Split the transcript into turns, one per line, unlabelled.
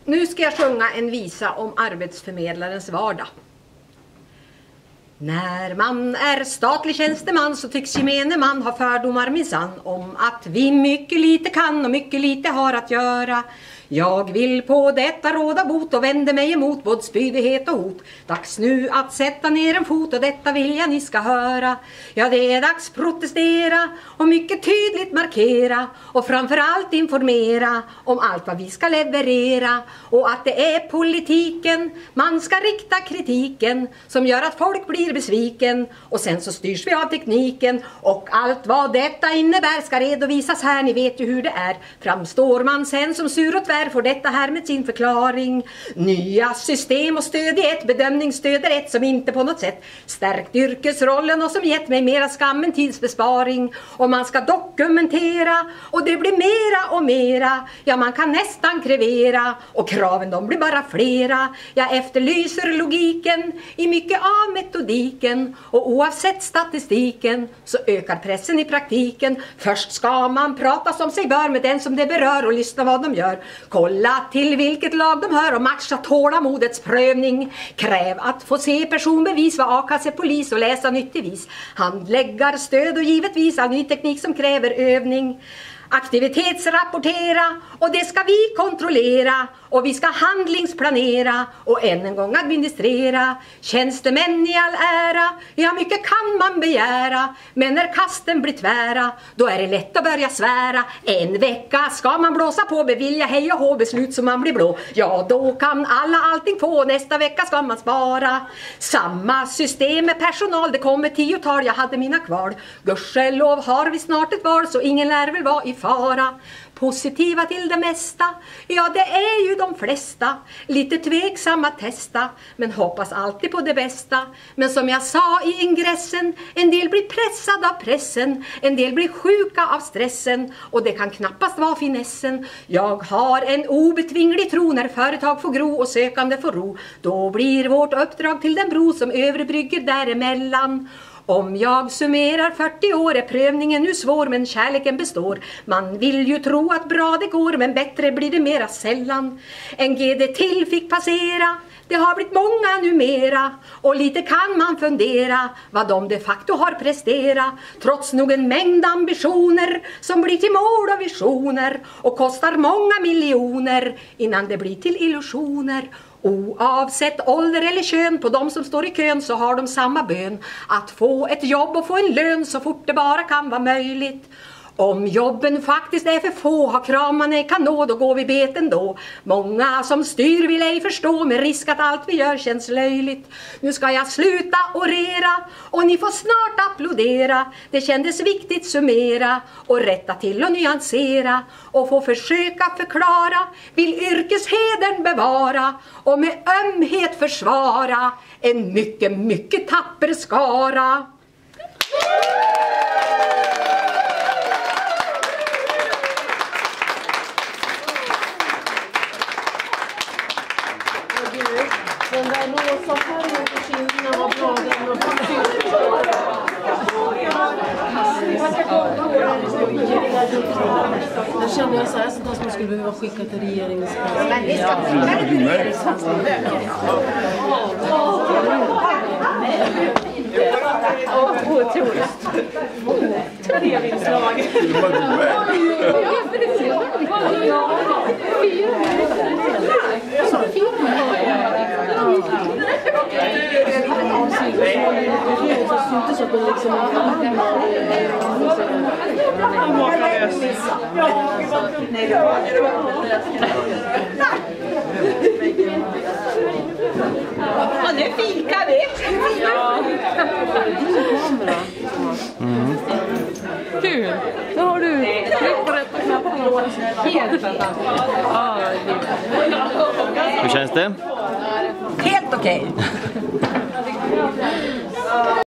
Nu ska jag sjunga en visa om arbetsförmedlarens vardag. När man är statlig tjänsteman så tycks gemene man ha fördomar minsann om att vi mycket lite kan och mycket lite har att göra. Jag vill på detta råda bot och vänder mig emot både spydighet och hot. Dags nu att sätta ner en fot och detta vill jag ni ska höra. Ja, det är dags protestera och mycket tydligt markera och framförallt informera om allt vad vi ska leverera. Och att det är politiken man ska rikta kritiken som gör att folk blir besviken. Och sen så styrs vi av tekniken och allt vad detta innebär ska redovisas här. Ni vet ju hur det är. Framstår man sen som sur och tvär får detta här med sin förklaring. Nya system och stöd i ett, bedömningsstöd är ett som inte på något sätt stärkt yrkesrollen och som gett mig mera skam än tidsbesparing. Och man ska dokumentera och det blir mera och mera. Ja, man kan nästan krevera och kraven de blir bara flera. Jag efterlyser logiken i mycket av metodiken och oavsett statistiken så ökar pressen i praktiken. Först ska man prata som sig bör med den som det berör och lyssna vad de gör. Kolla till vilket lag de hör och matcha tålamodets prövning. Kräv att få se personbevis, vara a-kassepolis och läsa nyttigvis. Handläggarstöd och givetvis all ny teknik som kräver övning. Aktivitetsrapportera och det ska vi kontrollera och vi ska handlingsplanera och än en gång administrera. Tjänstemän i all ära, ja mycket kan man begära, men när kasten blir tvära då är det lätt att börja svära. En vecka ska man blåsa på, bevilja hej och hå, beslut som man blir blå. Ja, då kan alla allting få, nästa vecka ska man spara. Samma system med personal, det kommer 10-tal, jag hade mina kvar. Gudskelov har vi snart ett val så ingen lär väl vara i fara. Positiva till det mesta, ja det är ju de flesta. Lite tveksamma testa, men hoppas alltid på det bästa. Men som jag sa i ingressen, en del blir pressad av pressen, en del blir sjuka av stressen och det kan knappast vara finessen. Jag har en obetvinglig tro när företag får gro och sökande får ro. Då blir vårt uppdrag till den bro som överbrygger däremellan. Om jag summerar 40 år är prövningen nu svår men kärleken består. Man vill ju tro att bra det går men bättre blir det mera sällan. En GD till fick passera, det har blivit många numera. Och lite kan man fundera vad de de facto har presterat. Trots nog en mängd ambitioner som blir till mål och visioner. Och kostar många miljoner innan det blir till illusioner. Oavsett ålder eller kön på de som står i kön så har de samma bön. Att få ett jobb och få en lön så fort det bara kan vara möjligt. Om jobben faktiskt är för få har kramarna i kanå, då går vi beten då. Många som styr vill ej förstå med risk att allt vi gör känns löjligt. Nu ska jag sluta orera och ni får snart applådera. Det kändes viktigt summera och rätta till och nyansera. Och få försöka förklara, vill yrkeshedern bevara och med ömhet försvara en mycket, mycket tapper skara.
Den där rosa färgen på kinderna var bra. Jag känner jag så här som man skulle behöva skicka till regeringens.
Men vi ska skicka till regeringens. Otroligt. TV-inslag. Ja, nu fikar vi.
Kul! Då har du tryckt på rätta knappar. Helt fantastiskt.
Hur känns det?
Helt okej.